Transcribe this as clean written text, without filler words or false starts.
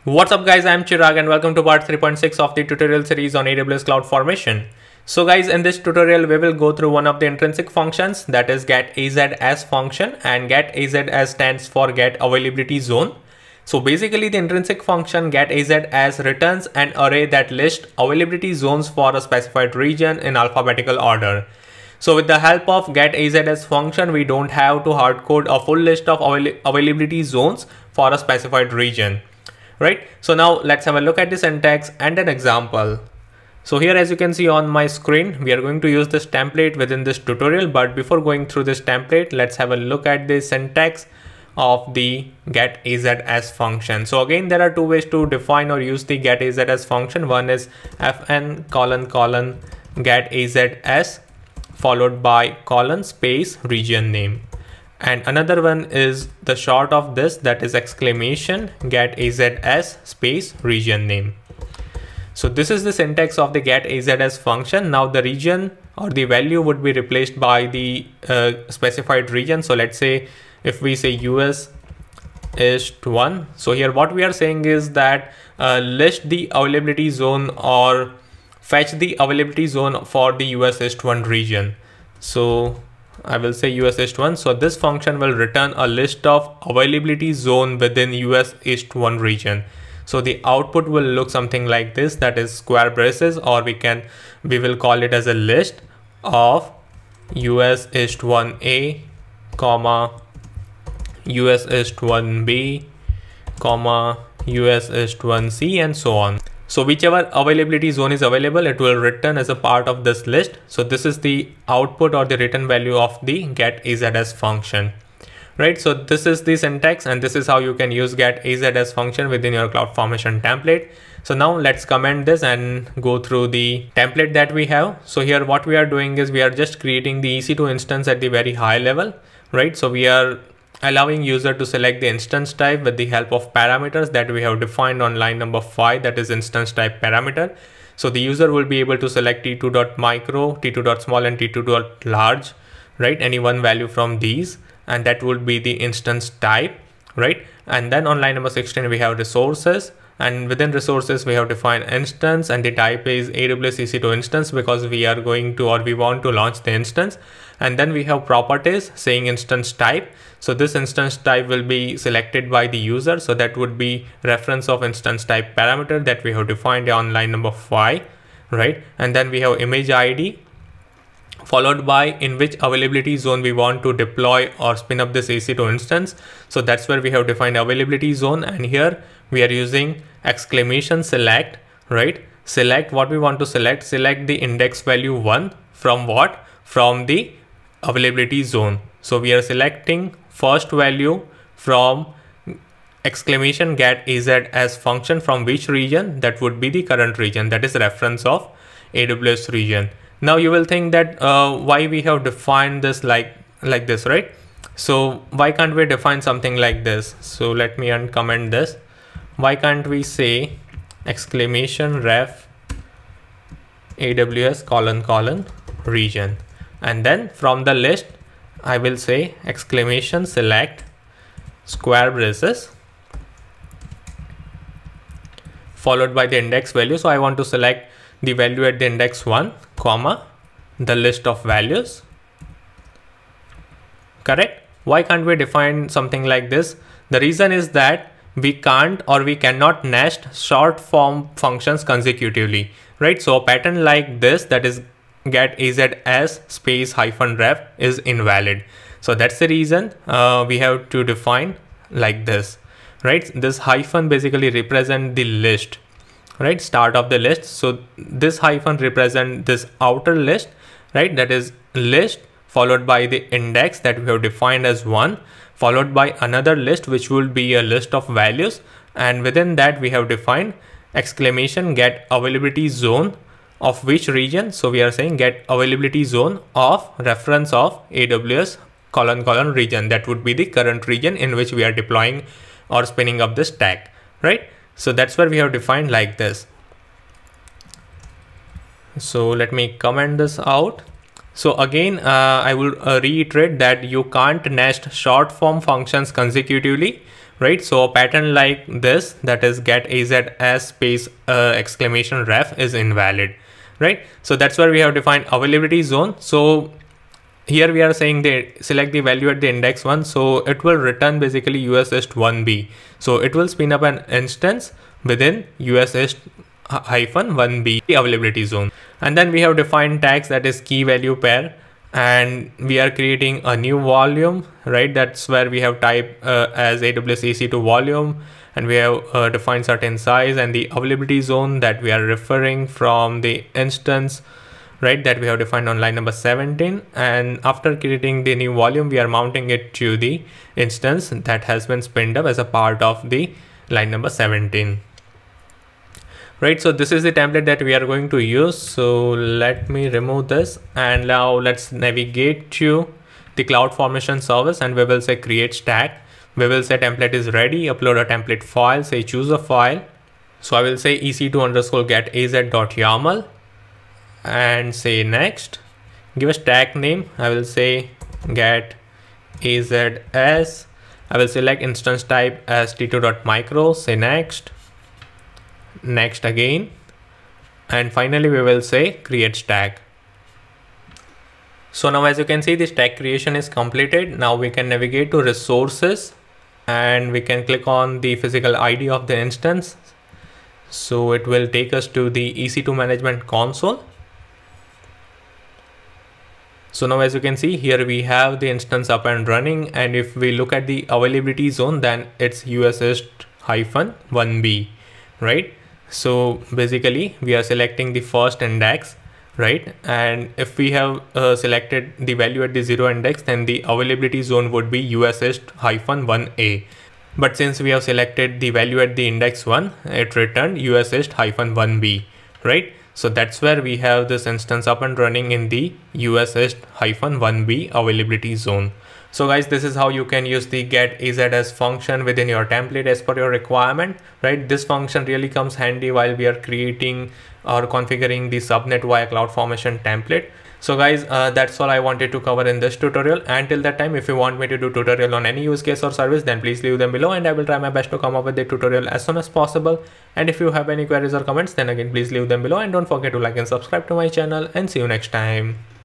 What's up guys, I'm Chirag and welcome to part 3.6 of the tutorial series on AWS CloudFormation. So guys, in this tutorial we will go through one of the intrinsic functions, that is getAZ_as function, and getAZ_as stands for get availability zone. So basically the intrinsic function getAZ_as returns an array that lists availability zones for a specified region in alphabetical order. So with the help of getAZ_as function, we don't have to hardcode a full list of availability zones for a specified region. Right, so now let's have a look at the syntax and an example. So here, as you can see on my screen, we are going to use this template within this tutorial. But before going through this template, let's have a look at the syntax of the getAZ_as function. So again, there are two ways to define or use the getAZ_as function. One is fn : getAZ_as followed by space region name. And another one is the short of this, that is exclamation getAZ_as space region name. So this is the syntax of the getAZ_as function. Now the region or the value would be replaced by the specified region. So let's say if we say US East 1. So here what we are saying is that list the availability zone or fetch the availability zone for the US East 1 region. So I will say US East 1. So this function will return a list of availability zone within US East 1 region. So the output will look something like this, that is square braces, or we will call it as a list of US East 1A, US East 1B, US East 1C, and so on. So whichever availability zone is available, it will return as a part of this list. So this is the output or the return value of the getAZ_as function, right? So this is the syntax, and this is how you can use getAZ_as function within your CloudFormation template. So now let's comment this and go through the template that we have. So here what we are doing is we are just creating the EC2 instance at the very high level, right? So we are allowing user to select the instance type with the help of parameters that we have defined on line number 5, that is instance type parameter. So the user will be able to select t2.micro, t2.small, and t2.large, right? Any one value from these, and that would be the instance type, right? And then on line number 16 we have resources, and within resources we have defined instance, and the type is AWS EC2 instance because we are going to, or we want to launch the instance. And then we have properties saying instance type. So this instance type will be selected by the user. So that would be reference of instance type parameter that we have defined on line number 5, right? And then we have image ID followed by in which availability zone we want to deploy or spin up this EC2 instance. So that's where we have defined availability zone. And here we are using exclamation select, right? Select what we want to select. Select the index value 1 from what? From the availability zone. So we are selecting first value from exclamation getAZ_as function from which region? That would be the current region, that is reference of AWS region. Now you will think that why we have defined this like this, right? So why can't we define something like this? So let me uncomment this. Why can't we say exclamation ref AWS : region, and then from the list I will say exclamation select square braces followed by the index value. So I want to select the value at the index 1, the list of values, correct? Why can't we define something like this? The reason is that we can't or we cannot nest short form functions consecutively, right? So a pattern like this, that is getAZ_as space -ref, is invalid. So that's the reason we have to define like this, right? This hyphen basically represent the list, right? Start of the list. So this hyphen represent this outer list, right? That is list followed by the index that we have defined as 1, followed by another list which will be a list of values, and within that we have defined exclamation get availability zone of which region. So we are saying get availability zone of reference of AWS : region. That would be the current region in which we are deploying or spinning up this stack, right? So that's where we have defined like this. So let me comment this out. So again, I will reiterate that you can't nest short form functions consecutively, right? So a pattern like this, that is get AZ as space exclamation ref, is invalid, right? So that's where we have defined availability zone. So here we are saying that select the value at the index 1, so it will return basically USist 1b. So it will spin up an instance within USist -1b availability zone. And then we have defined tags, that is key value pair, and we are creating a new volume, right? That's where we have type as AWS EC2 volume, and we have defined certain size and the availability zone that we are referring from the instance, right, that we have defined on line number 17. And after creating the new volume, we are mounting it to the instance that has been spinned up as a part of the line number 17. Right, so this is the template that we are going to use. So let me remove this, and now let's navigate to the CloudFormation service, and we will say create stack. We will say template is ready, upload a template file, say choose a file. So I will say ec2_get az.yaml and say next. Give a stack name. I will say get az. I will select instance type as t2.micro, say next. Next again, and finally we will say create stack. So now as you can see, the stack creation is completed. Now we can navigate to resources, and we can click on the physical ID of the instance. So it will take us to the EC2 management console. So now as you can see, here we have the instance up and running, and if we look at the availability zone, then it's USist -1b, right? So basically we are selecting the first index, right? And if we have selected the value at the 0 index, then the availability zone would be USist -1a. But since we have selected the value at the index 1, it returned USist -1b, right? So that's where we have this instance up and running in the USist -1b availability zone. So guys, this is how you can use the get AZ function within your template as per your requirement, right? This function really comes handy while we are creating or configuring the subnet via CloudFormation template. So guys, that's all I wanted to cover in this tutorial. Until that time, if you want me to do tutorial on any use case or service, then please leave them below, and I will try my best to come up with the tutorial as soon as possible. And if you have any queries or comments, then again, please leave them below, and don't forget to like and subscribe to my channel, and see you next time.